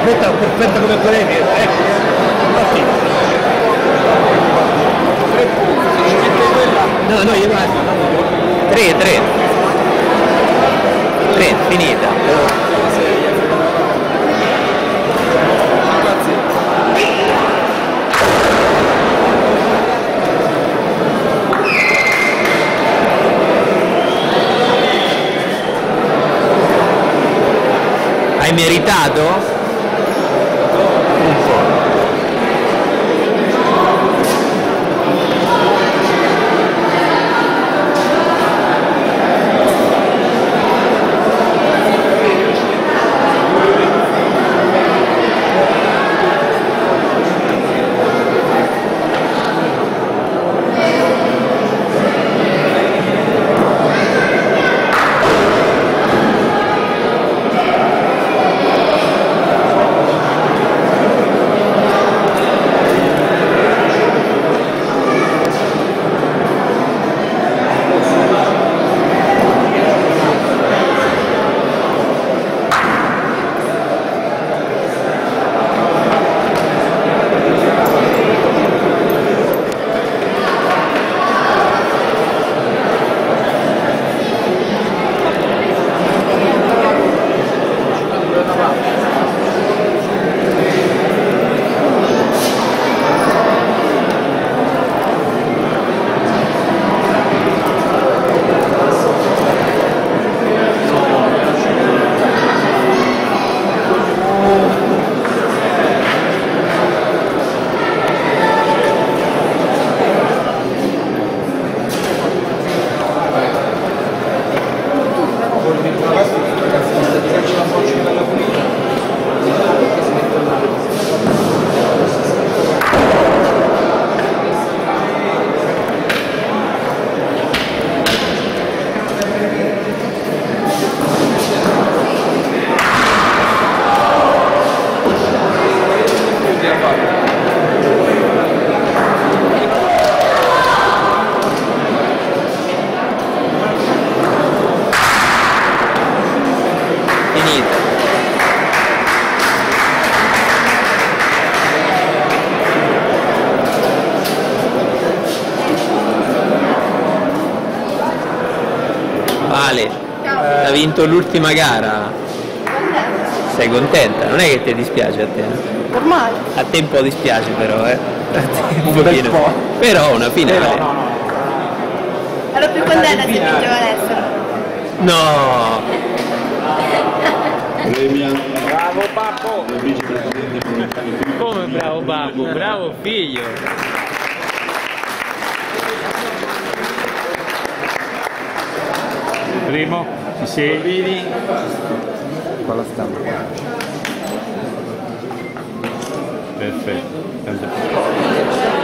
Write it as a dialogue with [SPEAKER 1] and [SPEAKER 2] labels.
[SPEAKER 1] Questa è perfetta come quella di Pietro, ecco. Infatti. 3 punti, se ci mette quella. No, io basta.
[SPEAKER 2] 3, finita. Hai meritato? Vale, hai vinto l'ultima gara. Sei contenta? Non è che ti dispiace a te?
[SPEAKER 3] Ormai.
[SPEAKER 2] A te un po' dispiace però, eh? Un pochino. Però una finale.
[SPEAKER 3] Ero più contenta se vinceva l'estero.
[SPEAKER 2] No!
[SPEAKER 4] Bravo babbo!
[SPEAKER 2] Come bravo babbo? Bravo figlio!
[SPEAKER 4] Primo, ci sei?
[SPEAKER 1] Quella stampa.
[SPEAKER 4] Perfetto.